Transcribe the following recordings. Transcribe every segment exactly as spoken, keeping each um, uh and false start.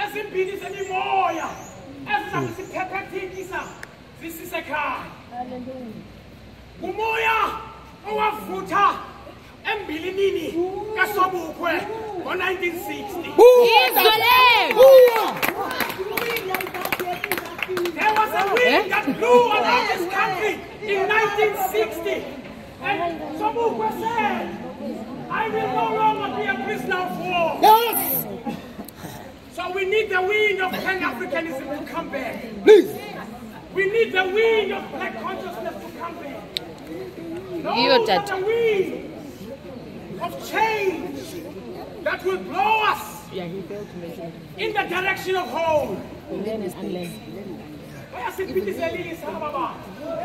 ezimbili zemimoya ezizakuziphephethekisa zisisekhaya. Umoya owavutha embilinini kaSobukwe ngo-nineteen sixty. There was a wind that blew around this country in nineteen sixty. And Sobukwe said, I will no longer be a prisoner of war. Yes. So we need the wind of Pan-Africanism to come back. Please. We need the wind of black consciousness to come back. No, but the wind of change that will blow us in the direction of home. I'm very proud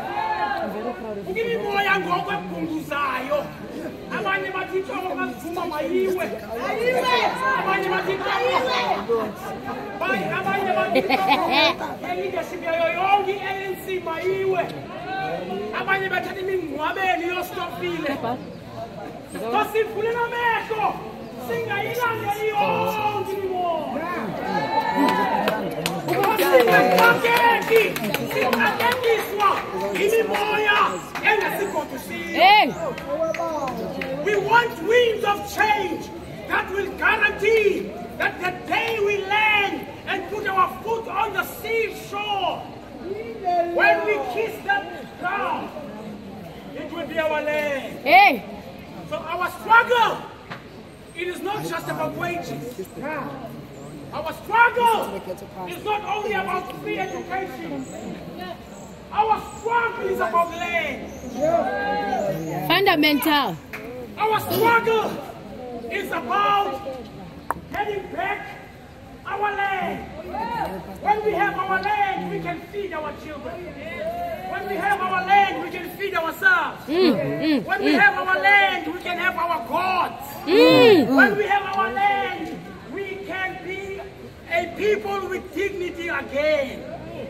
Hey. We want winds of change that will guarantee that the day we land and put our foot on the seashore, when we kiss that ground, it will be our land. Hey. So our struggle, it is not just about wages. Our struggle is not only about free education. Our struggle is about land. Fundamental. Our struggle is about getting back our land. When we have our land, we can feed our children. When we have our land, we can feed ourselves. Mm, mm, when we mm. have our land, we can have our gods. Mm. When we have our land, we can be a people with dignity again.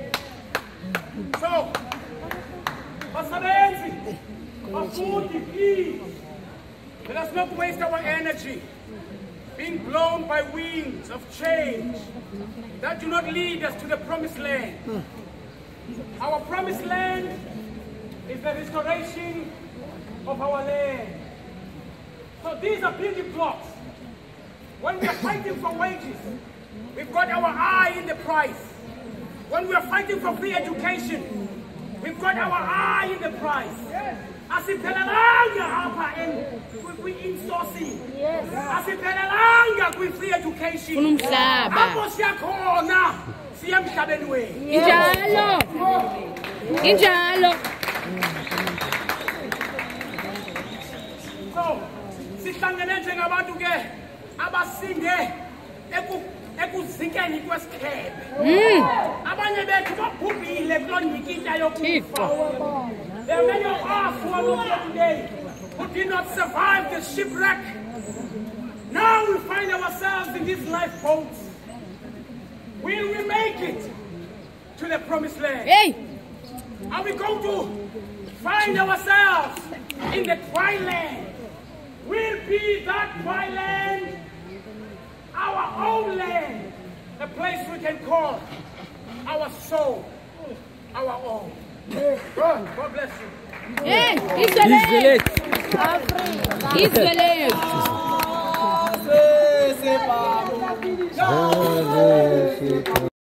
So, Basabenzi, Bafundi, please, let us not waste our energy being blown by winds of change that do not lead us to the promised land. Our promised land is the restoration of our land. So these are building blocks. When we are fighting for wages, we've got our eye in the price. When we are fighting for free education, we've got our eye in the price. Asiphelelanga apha in outsourcing. Asiphelelanga kwi free education. Umhlaba. Apho siyakhona siya emhlabeni wethu. Injalo. Injalo. So, sihlangene njengabantu ke abasinde eku ekuzikeni kwesikhebe. Abanye bethu babhubhile kulonyikitya yokufa. There are many of us who are not here today who did not survive the shipwreck. Now we find ourselves in these lifeboats. Will we make it to the promised land? Hey. Are we going to find ourselves in the dry land? Will be that dry land our own land, a place we can call our soul, our own. God, God bless you. Hey, it's the It's the